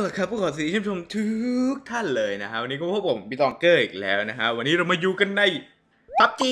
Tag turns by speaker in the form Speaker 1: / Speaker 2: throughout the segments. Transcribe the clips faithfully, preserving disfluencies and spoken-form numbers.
Speaker 1: ละครับผู้ขอสีชื่นชมทุกท่านเลยนะฮะวันนี้ก็พบผมพี่ตองเกอร์อีกแล้วนะฮะวันนี้เรามาอยู่กันใน พับจี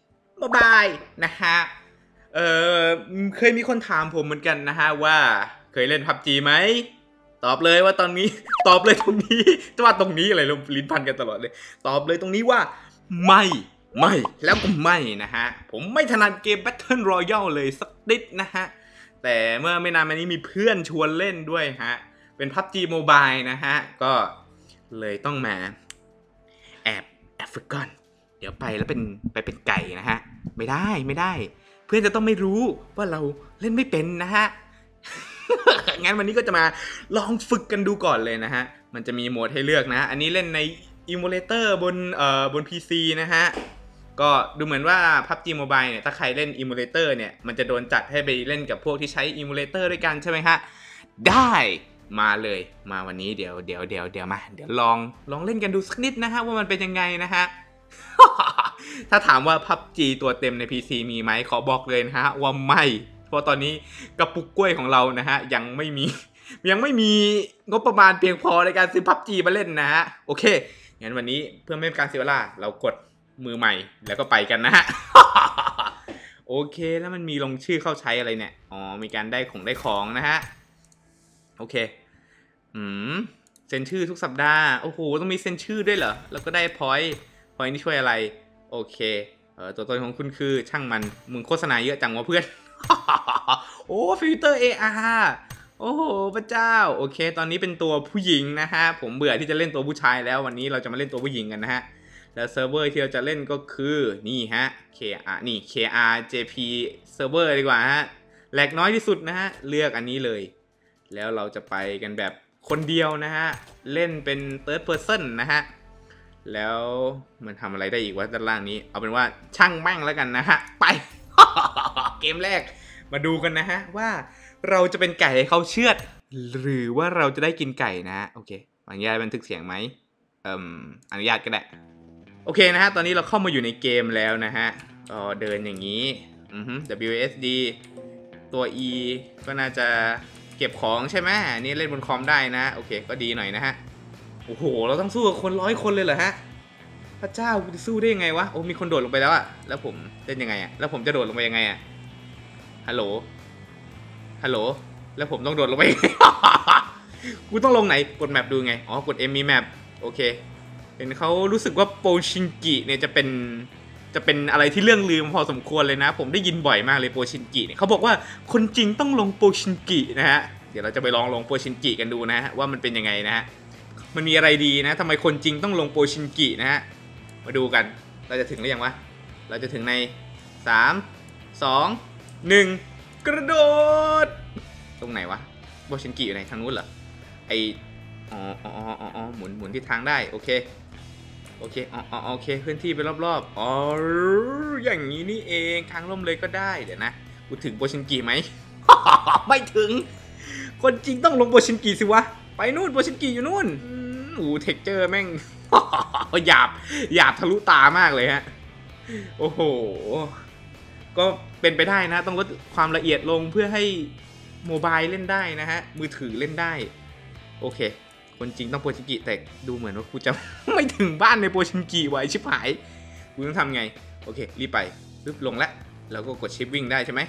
Speaker 1: Mobile นะฮะเออเคยมีคนถามผมเหมือนกันนะฮะว่าเคยเล่น พับจี ไหมตอบเลยว่าตอนนี้ตอบเลยตรงนี้จะว่าตรงนี้อะไรเราลิ้นพันกันตลอดเลยตอบเลยตรงนี้ว่าไม่ไม่แล้วก็ไม่นะฮะผมไม่ถนัดเกม Battle Royale เลยสักนิดนะฮะแต่เมื่อไม่นานมานี้มีเพื่อนชวนเล่นด้วยฮะเป็น พับจี Mobile นะฮะก็เลยต้องมาแอบแอบฝึกก่อนเดี๋ยวไปแล้วเป็นไปเป็นไก่นะฮะไม่ได้ไม่ได้เพื่อนจะต้องไม่รู้ว่าเราเล่นไม่เป็นนะฮะ งั้นวันนี้ก็จะมาลองฝึกกันดูก่อนเลยนะฮะมันจะมีโหมดให้เลือกนะอันนี้เล่นใน Emulator บนเอ่อบน พี ซี นะฮะก็ดูเหมือนว่า พับจี Mobile เนี่ยถ้าใครเล่น Emulator เนี่ยมันจะโดนจัดให้ไปเล่นกับพวกที่ใช้ Emulator ด้วยกันใช่ไหมฮะได้มาเลยมาวันนี้เดี๋ยวเดี๋ยวเดี๋ยวเดี๋ยวมาเดี๋ยวลองลองเล่นกันดูสักนิดนะฮะว่ามันเป็นยังไงนะฮะ ถ้าถามว่า พับจี ตัวเต็มใน พี ซี มีไหมขอบอกเลยนะฮะว่าไม่เพราะตอนนี้กระปุกกล้วยของเรานะฮะยังไม่มียังไม่มีงบประมาณเพียงพอในการซื้อ พับจี มาเล่นนะฮะโอเคงั้นวันนี้เพื่อไม่ให้การเสียเวลาเรากดมือใหม่แล้วก็ไปกันนะฮะ โอเคแล้วมันมีลงชื่อเข้าใช้อะไรเนี่ยอ๋อมีการได้ของได้ของนะฮะโอเคอืมเซ็นชื่อทุกสัปดาห์โอ้โหต้องมีเซ็นชื่อด้วยเหรอแล้วก็ได้พอยต์พอยต์นี่ช่วยอะไรโอเคเออตัวตนของคุณคือช่างมันมึงโฆษณาเยอะจังวะเพื่อน โอ้ฟิลเตอร์ เอ อาร์ โอ้โหพระเจ้าโอเคตอนนี้เป็นตัวผู้หญิงนะฮะผมเบื่อที่จะเล่นตัวผู้ชายแล้ววันนี้เราจะมาเล่นตัวผู้หญิงกันนะฮะแล้วเซิร์ฟเวอร์ที่เราจะเล่นก็คือนี่ฮะ เค อาร์ นี่ เค อาร์ เจ พี เซิร์ฟเวอร์ดีกว่าฮะแหลกน้อยที่สุดนะฮะเลือกอันนี้เลยแล้วเราจะไปกันแบบคนเดียวนะฮะเล่นเป็น third person นะฮะแล้วมันทำอะไรได้อีกวะด้านล่างนี้เอาเป็นว่าช่างแม่งแล้วกันนะฮะไป เกมแรกมาดูกันนะฮะว่าเราจะเป็นไก่ให้เขาเชือดหรือว่าเราจะได้กินไก่นะฮะโอเคอนุญาตบันทึกเสียงไหมเอ่มอนุญาตก็ได้โอเคนะฮะตอนนี้เราเข้ามาอยู่ในเกมแล้วนะฮะก็เดินอย่างนี้อือฮึ ดับเบิลยู เอส ดี ตัว E ก็น่าจะเก็บของใช่ไหมนี่เล่นบนคอมได้นะโอเคก็ดีหน่อยนะฮะโอ้โหเราต้องสู้กับคนร้อยคนเลยเหรอฮะพระเจ้าจะสู้ได้ยังไงวะโอ้มีคนโดดลงไปแล้วอะแล้วผมเล่นยังไงอะแล้วผมจะโดดลงไปยังไงอะฮัลโหลฮัลโหลแล้วผมต้องโดดลงไป กูต้องลงไหนกดแมปดูไงอ๋อกด M มีแมปโอเคเห็นเขารู้สึกว่าโปชินกิเนี่ยจะเป็นจะเป็นอะไรที่เรื่องลืมพอสมควรเลยนะผมได้ยินบ่อยมากเลยโปชินกิเนี่ยเขาบอกว่าคนจริงต้องลงโปชินกินะฮะเดี๋ยวเราจะไปลองลงโปชินกิกันดูนะฮะว่ามันเป็นยังไงนะฮะมันมีอะไรดีนะทำไมคนจริงต้องลงโปชินกินะฮะมาดูกันเราจะถึงหรือยังวะเราจะถึงในสาม สอง หนึ่งกระโดดตรงไหนวะโปชินกิอยู่ไหนทางนู้นเหรอไออ๋ออ๋ออ๋ออ๋อหมุนหมุนที่ทางได้โอเคโอเคอ๋ออ๋อโอเคเคลื่อนที่ไปรอบๆอ๋ออย่างนี้นี่เองทางล่มเลยก็ได้เดี๋ยวนะกูถึงโปชินกิไหม ไม่ถึงคนจริงต้องลงโปชินกิสิวะไปนู่นโปชินกิอยู่นู่นโอ้เท็กเจอร์แม่ง หยาบหยาบทะลุตามากเลยฮะโอ้โหก็เป็นไปได้นะต้องลดความละเอียดลงเพื่อให้โมบายเล่นได้นะฮะมือถือเล่นได้โอเคคนจริงต้องโปชินกิแต่ดูเหมือนว่ากูจะ ไม่ถึงบ้านในโปชินกิไว้ชิบหายกูต้องทำไงโอเครีบไปรึบลงแล้วแล้วก็กดชิปวิ่งได้ใช่ไหม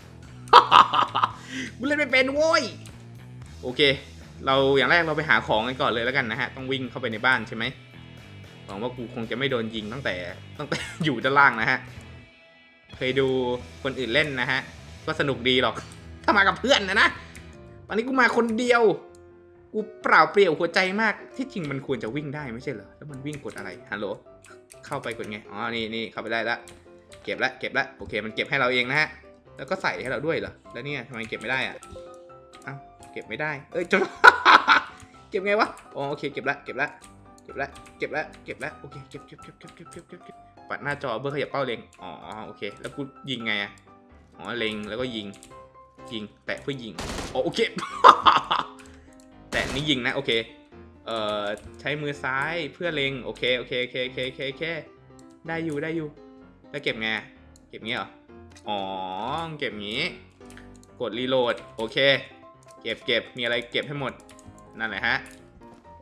Speaker 1: กูเล่นไม่เป็นโว้ยโอเคเราอย่างแรกเราไปหาของกันก่อนเลยแล้วกันนะฮะต้องวิ่งเข้าไปในบ้านใช่ไหมหวังว่ากูคงจะไม่โดนยิงตั้งแต่ตั้งแต่ อยู่ด้านล่างนะฮะเคยดูคนอื่นเล่นนะฮะก็สนุกดีหรอกถ้ามากับเพื่อนนะนะตอนนี้กูมาคนเดียวกูเปล่าเปลี่ยวหัวใจมากที่จริงมันควรจะวิ่งได้ไม่ใช่เหรอแล้วมันวิ่งกดอะไรฮัลโหลเข้าไปกดไงอ๋อนี่นี่เข้าไปได้ละเก็บละเก็บละโอเคมันเก็บให้เราเองนะฮะแล้วก็ใส่ให้เราด้วยเหรอแล้วเนี่ยทำไมเก็บไม่ได้อะอ้าวเก็บไม่ได้เอ้ยจน เก็บไงวะอ๋อโอเคเก็บละเก็บละเก็บละเก็บละเก็บละโอเคเก็บเก็บเก็บเก็บเก็บเก็บเก็บเก็บปัดหน้าจอเบอร์ขยับเป้าเล็งอ๋อโอเคแล้วกูยิงไงอะอ๋อเล็งแล้วก็ยิงยิงแตะเพื่อยิงอ๋อโอเค แตะนี่ยิงนะโอเคเอ่อใช้มือซ้ายเพื่อเล็งโอเคโอเคโอเคโอเคโอเคโอเคได้อยู่ได้อยู่แล้วเก็บไงเก็บงี้เหรออ๋อเก็บงี้กดรีโหลดโอเคเก็บเก็บมีอะไรเก็บให้หมดนั่นแหละฮะ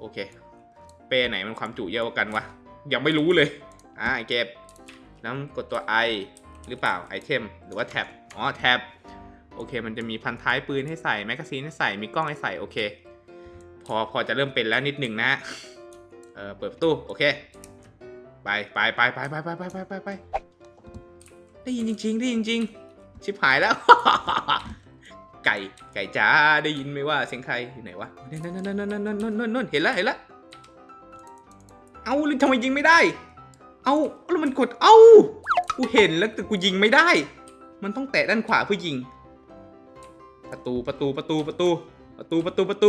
Speaker 1: โอเคเป้ไหนมันความจุเยอะกว่ากันวะยังไม่รู้เลยอ่าเก็บแล้วกดตัว I หรือเปล่าไอเทมหรือว่าแท็บอ๋อแท็บโอเคมันจะมีพันท้ายปืนให้ใส่แมกกาซีนให้ใส่มีกล้องให้ใส่โอเคพอพอจะเริ่มเป็นแล้วนิดหนึ่งนะเออเปิดประตูโอเคไปไปไปไปไปไปไปไปไปไปได้ยินจริงๆได้ยินจริงชิบหายแล้ว ไก่ไก่จ้าได้ยินไหมว่าเสียงใครอยู่ไหนวะนั่นนั่นนั่นนั่นนั่นนั่นนั่นนั่นเห็นแล้วเห็นแล้วเอาลิงทำไมยิงไม่ได้เอาแล้วมันกดเอ้ากูเห็นแล้วแต่กูยิงไม่ได้มันต้องแตะด้านขวาเพื่อยิงประตูประตูประตูประตูประตูประตูประตู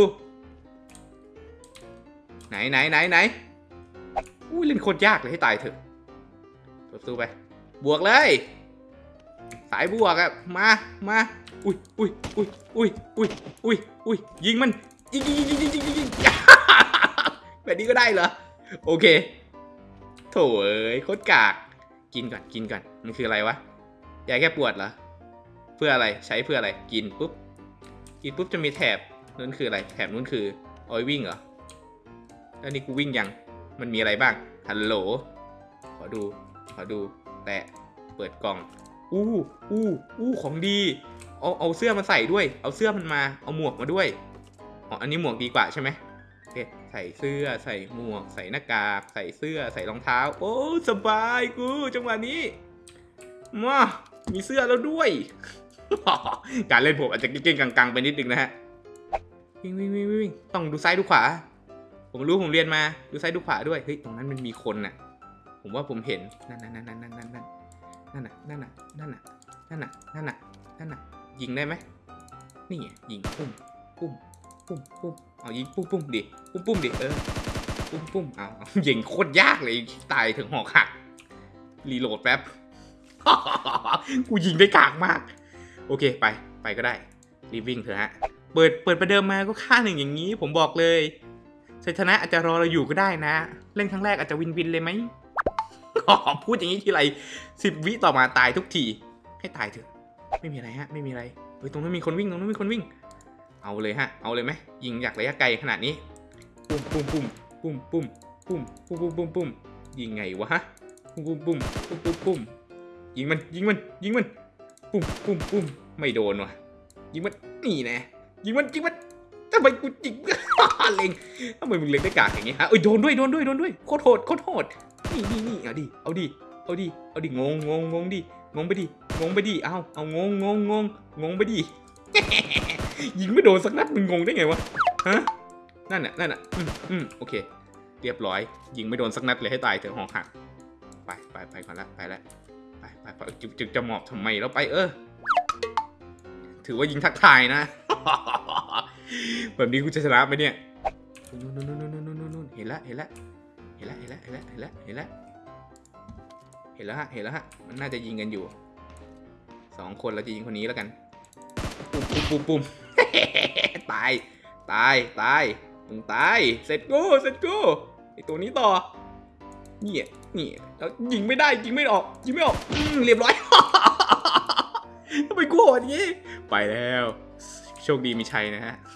Speaker 1: ไหนไหนไหนไหนอุ้ยเล่นโคตรยากเลยให้ตายเถอะประตูไปบวกเลยสายบวกอะมามาอุ้ยอุ้ยอุ้ยอุ้ยอุ้ยอุ้ยอุ้ยยิงมันยิงยิงยิงยิงยิงยิงยิงแบบนี้ก็ได้เหรอโอเคโถเอ้ยโคตรกากกินก่อนกินก่อนมันคืออะไรวะยาแก้ปวดเหรอเพื่ออะไรใช้เพื่ออะไรกินปุ๊บกินปุ๊บจะมีแถบนู้นคืออะไรแถบนู้นคือเอาไว้วิ่งเหรอแล้วนี่กูวิ่งยังมันมีอะไรบ้างฮัลโหลขอดูขอดูแตะเปิดกล่องอู้อู้อู้ของดีเอาเอาเสื้อมาใส่ด้วยเอาเสื้อมันมาเอาหมวกมาด้วยอ๋ออันนี้หมวกดีกว่าใช่ไหมโอเคใส่เสื้อใส่หมวกใส่หน้ากากใส่เสื้อใส่รองเท้าโอ้สบายกูจังหวะนี้มามีเสื้อแล้วด้วย การเล่นผมอาจจะเก่งๆกังๆไปนิดนึงนะฮะวิ่งวิ่งวิ่งวิ่งต้องดูซ้ายดูขวาผมรู้ผมเรียนมาดูซ้ายดูขวาด้วยเฮ้ยตรงนั้นมันมีคนน่ะผมว่าผมเห็นนั่นนั่นนั่นนั่นนั่นนั่นนั่นน่ะนั่นน่ะนั่นน่ะนั่นน่ะนั่นน่ะนั่นน่ะยิงได้ไหมนี่ไงยิงปุ้มปุ้มปุ้มปุ้มเอายิงปุ้มปุ้มดิปุ้มปุ้มดิเออปุ้มปุ้มเอายิงโคตรยากเลยตายถึงหอกหักรีโหลดแป๊บ กูยิงได้กากมากโอเคไปไปก็ได้รีบวิ่งเถอะฮะเปิดเปิดประเดิมมาก็ค่าหนึ่งอย่างนี้ผมบอกเลยชัยชนะอาจจะรอเราอยู่ก็ได้นะเล่นครั้งแรกอาจจะวินวินเลยไหม พูดอย่างนี้ทีไรสิบวิต่อมาตายทุกทีให้ตายเถอะไม่มีอะไรฮะไม่มีอะไรเฮ้ยตรงนั้นมีคนวิ่งตรงนั้นมีคนวิ่งเอาเลยฮะเอาเลยไหมยิงจากระยะไกลขนาดนี้ปุ้มปุ้มปุ้มปุ้มปุ้มปุ้มปุ้มปุ้มปุ้มปุ้มยิงไงวะฮะปุ้มปุ้มปุ้มปุ้มปุ้มปุ้มยิงมันยิงมันยิงมันปุ้มปุ้มปุ้มไม่โดนว่ะยิงมันนี่แน่ยิงมันยิงมันทำไมกูจิกเล็งทำไมมึงเล็งได้กากอย่างงี้ฮะเอ้ยโดนด้วยโดนด้วยโดนด้วยโคตรโหดโคตรโหดนี่นี่นี่เอาดิเอาดิเอาดิเอาดิงงงงงงดิงงไปดิงงไปดิเอาเอางงงงงงงงไปดิ ยิงไม่โดนสักนัดมึงงงได้ไงวะฮะนั่นน่ะนั่นน่ะอืมอืมโอเคเรียบร้อยยิงไม่โดนสักนัดเลยให้ตายเถอะหอกหักไปไปไปก่อนละไปละไปไปไปจึกจึกจะหมอบทำไมแล้วไปเออถือว่ายิงทักทายนะ แบบนี้กูจะชนะไหมเนี่ยนู่นนู่นนู่นนู่นนู่นนู่นเห็นละเห็นละเห็นละเห็นละเห็นละเห็นละเห็นละเห็นแล้วฮะเห็นแล้วฮะมันน่าจะยิงกันอยู่สองคนเราจะยิงคนนี้แล้วกันปุ๊บปุ๊บปุ๊บปุ๊บ ตายตายตายมึงตายเสร็จกูเสร็จกูไอตัวนี้ต่อนี่นี่แล้วยิงไม่ได้ยิงไม่ออกยิงไม่ออกอืมเรียบร้อย ทำไมกูโหดอย่างนี้ไปแล้วโชคดีมีชัยนะฮะ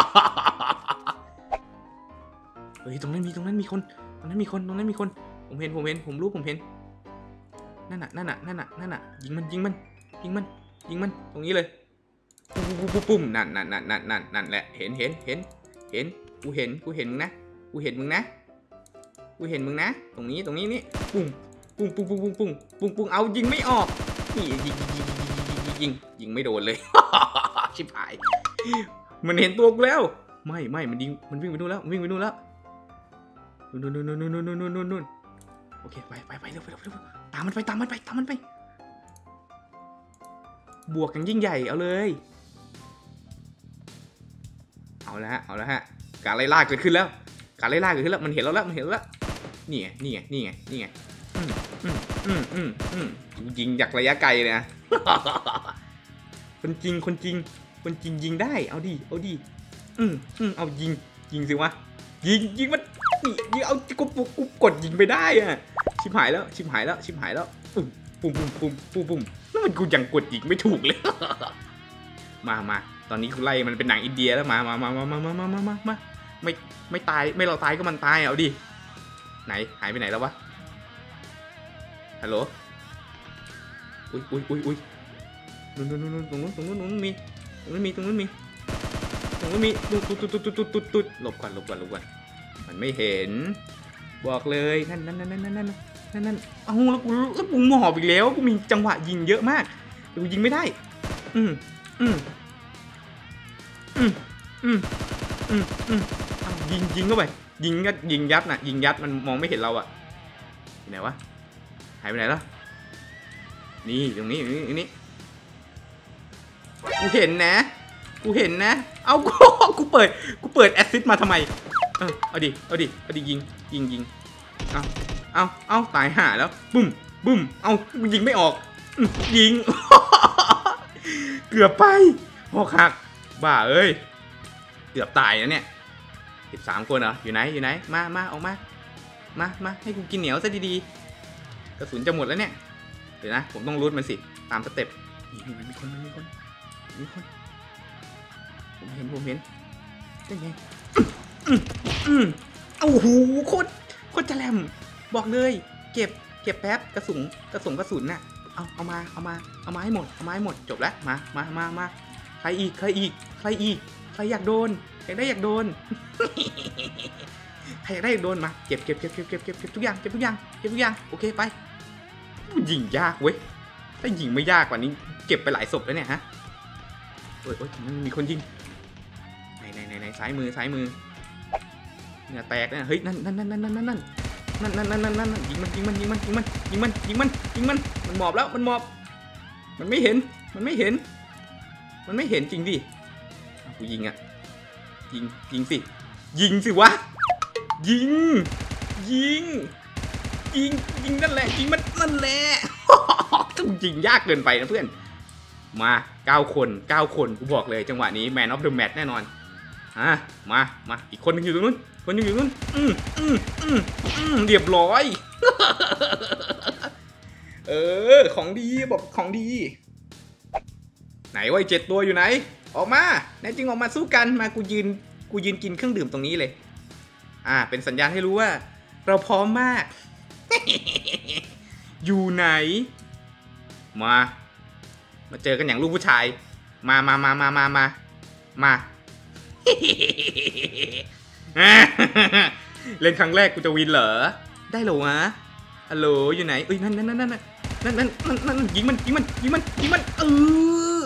Speaker 1: เฮ้ยตรงนั้นมีตรงนั้นมีคนตรงนั้นมีคนตรงนั้นมีคนผมเห็นผมเห็นผมรู้ผมเห็นนั่นน่ะนั่นน่ะนั่นน่ะนั่นน่ะยิงมันยิงมันยิงมันยิงมันตรงนี้เลยปุ๊บปุ๊บปุ๊บปุ๊บนั่นนั่นนั่นนั่นนั่นนั่นแหละเห็นเห็นเห็นเห็นกูเห็นกูเห็นมึงนะกูเห็นมึงนะกูเห็นมึงนะตรงนี้ตรงนี้นี่ปุ้งปุ้งปุ้งปุ้งปุ้งปุ้งปุ้งปุ้งเอายิงไม่ออกนี่ยิงยิงยิงยิงยิงไม่โดนเลย ชิบหายมันเห็นตัวกูแล้วไม่ไม่มันยิงมันวิ่งไปนู่นแล้ววิ่งไปนู่นแล้วนู่นนู่นนู่นนู่นนู่นนู่นนู่นนู่นโอเคไปไปไปเร็วไปเร็วเร็วตามมันไปตามมันไปตามมันไปบวกอย่างยิ่งใหญ่เอาเลยเอาละฮะเอาละฮะการไล่ล่าเกิดขึ้นแล้วการไล่ล่าเกิดขึ้นแล้วมันเห็นเราแล้วมันเห็นเราแล้วนี่ไงนี่ไงนี่ไงนี่ไงอืมอืมอืมอืมอืมยิงจากระยะไกลเลยนะ คนจริงคนจริงคนจริงยิงได้เอาดิเอาดิอืมอืมเอายิงยิงสิวะยิงยิงมันนี่ยิงเอากูกูกดยิงไปได้อะชิบหายแล้วชิบหายแล้วชิบหายแล้วปุ่มปุ่มปุ่มปุ่มปุ่มปุ่มแล้วมันกูยังกดยิงไม่ถูกเลย มามาตอนนี้กูไล่มันเป็นหนังอินเดียแล้วมามามามามามามามามาไม่ไม่ตายไม่เราตายก็มันตายเอาดิไหนหายไปไหนแล้ววะฮัลโหลอุ้ยอุ้ยอุ้ยอุ้ยนู่นนู่นนู่นตรงนู้นตรงนู้นตรงนู้นมีตรงนู้นมีตรงนู้นมีตรงนู้นมีตุ๊ดตุ๊ดตุ๊ดตุ๊ดตุ๊ดตุ๊ดตุ๊ดหลบก่อนหลบก่อนหลบก่อนมันไม่เห็นบอกเลยนั่นนั่นนั่นนั่นนั่นนั่นนั่นเอาแล้วกูแล้วกูหมอบอีกแล้วกูมีจังหวะยิงเยอะมากแต่กูยิงไม่ได้อืมอืมอืมอืมอืมอืมยิงยิงเข้าไปยิงก็ยิงยัดน่ะยิงยัดมันมองไม่เห็นเราอะไหนวะหายไปไหนแล้วนี่ตรงนี้นี่นี่กูเห็นนะกูเห็นนะเอากูกูเปิดกูเปิดแอสซิสต์มาทำไมเออเอาดิเอาดิเอาดิยิงยิงยิงเอาเอาเอาตายห่าแล้วบุ้มบุ้มเอายิงไม่ออกยิงเกือบไปหอกหักบ้าเอ้ยเกือบตายแล้วเนี่ยสิบสามคนเหรออยู่ไหนอยู่ไหนมามาออกมามามาให้กูกินเหนียวซะดีๆกระสุนจะหมดแล้วเนี่ยเดี๋ยวนะผมต้องรูทมันสิตามสเต็ปมันมีคนมันมีคนมีคนผมเห็นผมเห็นได้ไงอืมอืมโอ้โหโคตรโคตรจะแหลมบอกเลยเก็บเก็บแป๊บกระสุนกระสุนกระสุนน่ะเอาเอามาเอามาเอามาให้หมดเอามาให้หมดจบแล้วมามามามาใครอีกใครอีกใครอีกใครอยากโดนอยากได้อยากโดนใครอยากได้อยากโดนมาเก็บเก็บเก็บเก็บเก็บเก็บเก็บทุกอย่างเก็บทุกอย่างเก็บทุกอย่างโอเคไปยิงยากเว้ยถ้ายิงไม่ยากกว่านี้เก็บไปหลายศพแล้วเนี่ยฮะโอ้ยโอ้ยมันมีคนยิงไหนไหนไหนไหนซ้ายมือซ้ายมือเนื้อแตกเนี่ยเฮ้ยนั่นนั่นนั่นนั่นนั่นนั่นนั่นนั่นนั่นนั่นนั่นนั่นยิงมันยิงมันยิงมันยิงมันยิงมันยิงมันยิงมันมันหมอบแล้วมันหมอบมันไม่เห็นมันไม่เห็นมันไม่เห็นจริงดิกูยิงอ่ะยิงยิงสิยิงสิวะยิงยิงยิงยิงนั่นแหละยิงมันนั่นแหละต้องยิงยากเกินไปนะเพื่อนมาเก้าคนเก้าคนกูบอกเลยจังหวะนี้ Man of the Match แน่นอนอ่ะมามาอีกคนนึงอยู่ตรงนู้นคนนึงอยู่ตรงนู้นอืมอืมอืมอืมเรียบร้อยเออของดีบอกของดีไหนวะเจ็ดตัวอยู่ไหนออกมาแน่จริงออกมาสู้กันมากูยืนกูยืนกินเครื่องดื่มตรงนี้เลยอ่าเป็นสัญญาณให้รู้ว่าเราพร้อมมาก อยู่ไหนมามาเจอกันอย่างลูกผู้ชายมามามามามามามาเล่นครั้งแรกกูจะวินเหรอได้เหรอวะฮัลโหลอยู่ไหนเอ้ยนั่นนั่นนั่นนั่นนั่นนั่นนั่นนั่นยิงมันยิงมันยิงมันยิงมันเออ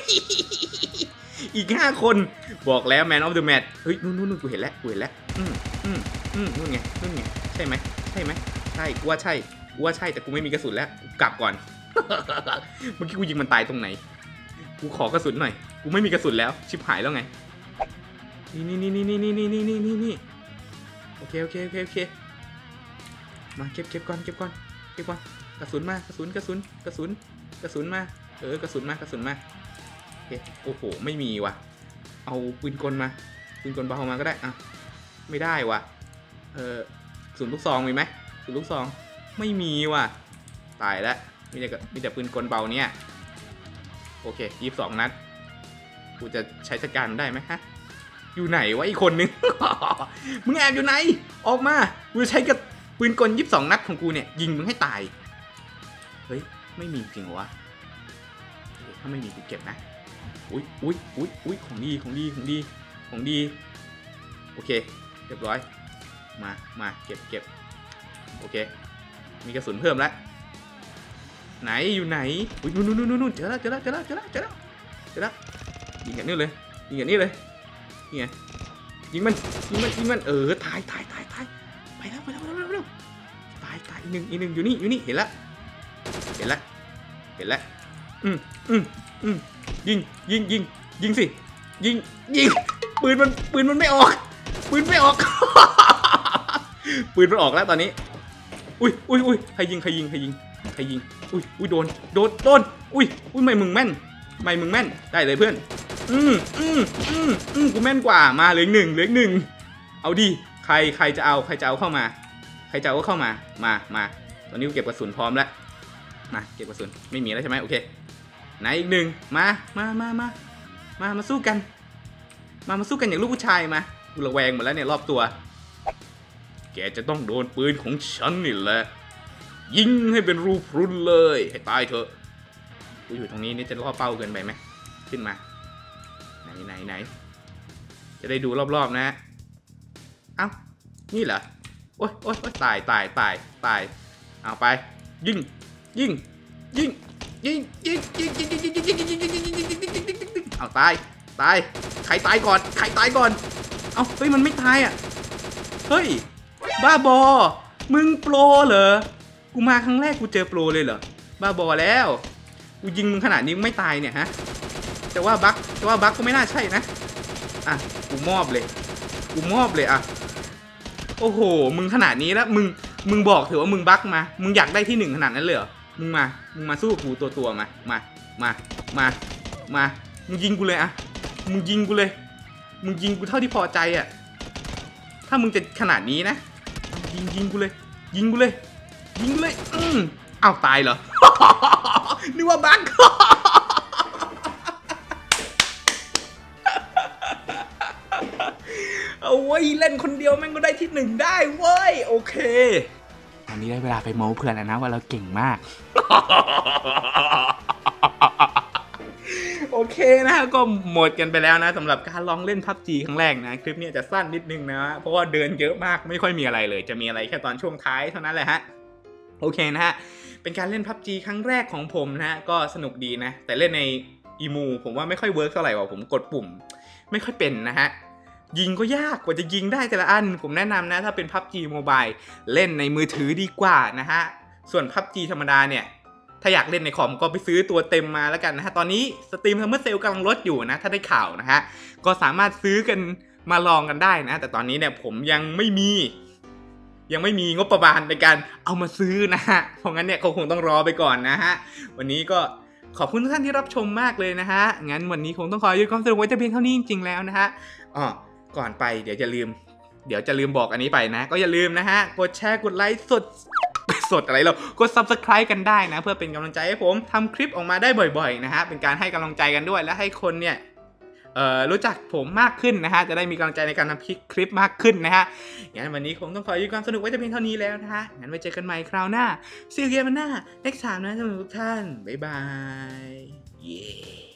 Speaker 1: อีกห้าคนบอกแล้ว Man of the Match เฮ้ยนู่นนู่นกูเห็นแล้วกูเห็นแล้วอืมอืมอืมนู่นไงนู่นไงใช่ไหมใช่ไหมใช่กูว่าใช่กูว่าใช่แต่กูไม่มีกระสุนแล้วกลับก่อนเมื่อกี้กูยิงมันตายตรงไหนกูขอกระสุนหน่อยกูไม่มีกระสุนแล้วชิบหายแล้วไงนี่นี่นี่นี่นี่นี่นี่นี่นี่นี่โอเคโอเคโอเคโอเคมาเก็บเก็บก่อนเก็บก่อนเก็บก่อนกระสุนมากระสุนกระสุนกระสุนกระสุนมาเออกระสุนมากระสุนมาโอเคโอ้โหไม่มีว่ะเอาปืนกลมาปืนกลเบามาก็ได้อ่ะไม่ได้ว่ะเออกระสุนลูกซองมีไหมกระสุนลูกซองไม่มีว่ะตายแล้วมีแต่มีแต่ปืนกลเบาเนี่ยโอเคยี่สิบสองนัดกูจะใช้จัดการได้ไหมฮะอยู่ไหนวะอีกคนนึง มึงแอบอยู่ไหนออกมากูจะใช้กับปืนกลยี่สิบสองนัดของกูเนี่ยยิงมึงให้ตายเฮ้ยไม่มีจริงเหรอวะถ้าไม่มีกูเก็บนะอุ้ยอุ้ยอุ้ยอุ้ยของดีของดีของดีของดีโอเคเรียบร้อยมามาเก็บเก็บโอเคมีกระสุนเพิ่มแล้วไหนอยู่ไหนอุ้ยนู่นนู่นนู่นเจอแล้วเจอแล้วเจอแล้วเจอแล้วเจอแล้วเจอแล้วยิงอย่างนี้เลยยิงอย่างนี้เลยนี่ไงยิงมันยิงมันยิงมันเออตายตายตายตายไปแล้วไปแล้วไปแล้วไปแล้วตายตายอีกหนึ่งอีกหนึ่งอยู่นี่อยู่นี่เห็นแล้วเห็นแล้วเห็นแล้วอืมอืมอืมยิงยิงยิงยิงสิยิงยิงปืนมันปืนมันไม่ออกปืนไม่ออก ปืนมันออกแล้วตอนนี้อุ้ยอุ้ยอุ้ยใครยิงใครยิงใครยิงใครยิงอุ้ยอุ้ยโดนโดนโดนอุ้ยอุ้ยไม่มึงแม่นไม่มึงแม่นได้เลยเพื่อนอืมอืมอืมอืมกูแม่นกว่ามาเหลือหนึ่งเหลือหนึ่งเอาดิใครใครจะเอาใครจะเอาเข้ามาใครจะเอาเข้ามามามาตอนนี้กูเก็บกระสุนพร้อมแล้วมาเก็บกระสุนไม่มีแล้วใช่ไหมโอเคไหนอีกหนึ่งมามามามามามาสู้กันมามาสู้กันอย่างลูกผู้ชายมากูระแวงหมดแล้วเนี่ยรอบตัวแกจะต้องโดนปืนของฉันนี่แหละยิงให้เป็นรูพรุนเลยให้ตายเถอะกูอยู่ตรงนี้นี่จะล่อเป้าเกินไปไหมขึ้นมาไหนไหนไหนจะได้ดูรอบๆนะเอ้านี่เหรอโอ๊ยโอ๊ยโอ๊ยตายตายตายตายเอาไปยิงยิงยิงยิงยิงยิงยิงยิงยิงยิงยิงยิงยิงยิงยิงยิงยิงยิงเอาตายตายใครตายก่อนใครตายก่อนเอาเฮ้ยมันไม่ตายอ่ะเฮ้ยบ้าบอมึงโปรเหรอกูมาครั้งแรกกูเจอโปรเลยเหรอบ้าบอแล้วกูยิงมึงขนาดนี้มึงไม่ตายเนี่ยฮะแต่ว่าบั๊กแต่ว่าบั๊กก็ไม่น่าใช่นะอ่ะกูมอบเลยกูมอบเลยอ่ะโอ้โหมึงขนาดนี้แล้วมึงมึงบอกเถอะว่ามึงบั๊กมามึงอยากได้ที่หนึ่งขนาดนั้นเลยเหรอมึงมามึงมาสู้กูตัวตัวมามามามามามึงยิงกูเลยอ่ะมึงยิงกูเลยมึงยิงกูเท่าที่พอใจอ่ะถ้ามึงจะขนาดนี้นะยิงยิงกูเลยยิงกูเลยยิงกูเลยอืมอ้าวตายเหรอ นึกว่าบั๊ก เอาไว้เล่นคนเดียวแม่งก็ได้ที่หนึ่งได้เว้ยโอเคตอนนี้ได้เวลาไปโม้เพื่อนแล้วนะว่าเราเก่งมาก โอเคนะก็หมดกันไปแล้วนะสำหรับการลองเล่น พับจี ครั้งแรกนะคลิปนี้จะสั้นนิดนึงนะเพราะว่าเดินเยอะมากไม่ค่อยมีอะไรเลยจะมีอะไรแค่ตอนช่วงท้ายเท่านั้นแหละฮะโอเคนะฮะเป็นการเล่น พับจี ครั้งแรกของผมนะฮะก็สนุกดีนะแต่เล่นในอีมูผมว่าไม่ค่อยเวิร์กเท่าไหร่ว่ะผมกดปุ่มไม่ค่อยเป็นนะฮะยิงก็ยากกว่าจะยิงได้แต่ละอันผมแนะนำนะถ้าเป็น พับจี Mobile เล่นในมือถือดีกว่านะฮะส่วน พับจี ธรรมดาเนี่ยถ้าอยากเล่นในคอมก็ไปซื้อตัวเต็มมาแล้วกันนะฮะตอนนี้สตรีมซัมเมอร์เซลกำลังลดอยู่นะถ้าได้ข่าวนะฮะก็สามารถซื้อกันมาลองกันได้นะแต่ตอนนี้เนี่ยผมยังไม่มียังไม่มีงบประมาณในการเอามาซื้อนะฮะเพราะงั้นเนี่ยคงต้องรอไปก่อนนะฮะวันนี้ก็ขอบคุณทุกท่านที่รับชมมากเลยนะฮะงั้นวันนี้คงต้องขอหยุดความสนุกไว้แต่เพียงเท่านี้จริงๆแล้วนะฮะอ๋อก่อนไปเดี๋ยวจะลืมเดี๋ยวจะลืมบอกอันนี้ไปนะก็อย่าลืมนะฮะกดแชร์กดไลค์สดสดอะไรเรากด ซับสไครบ์ กันได้นะเพื่อเป็นกำลังใจให้ผมทำคลิปออกมาได้บ่อยๆนะฮะเป็นการให้กำลังใจกันด้วยและให้คนเนี่ยเอ่อรู้จักผมมากขึ้นนะฮะจะได้มีกำลังใจในการทำคลิปมากขึ้นนะฮะงั้นวันนี้คงต้องขอหยุดความสนุกไว้แต่เพียงเท่านี้แล้วนะฮะงั้นไว้เจอกันใหม่คราวหน้าซีเรียสมันหน้า next time นะทุกท่านบ๊ายบายเย้